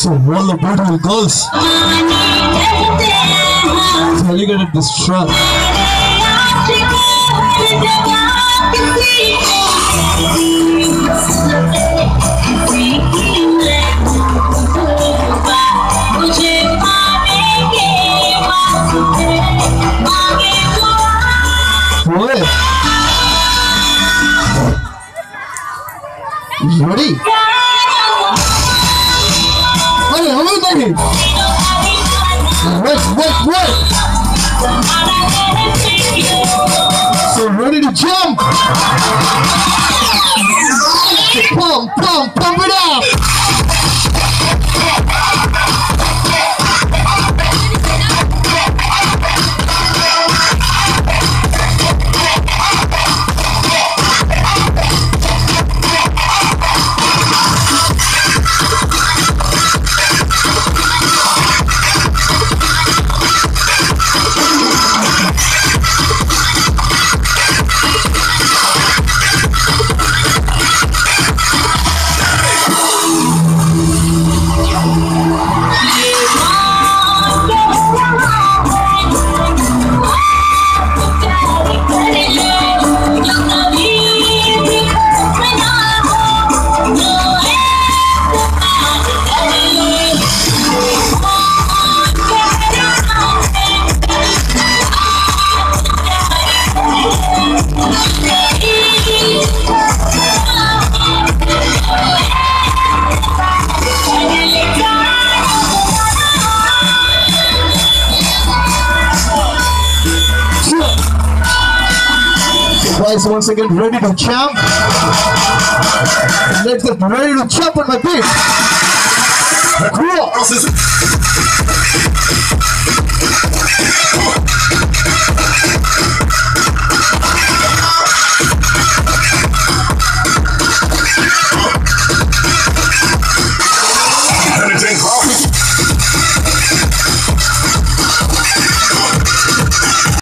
So all the beautiful girls telling her at this truck. Ready? Wait. So ready to jump? Pump it up! Guys, once again, ready to jump. Let's get ready to jump on my feet. Cool.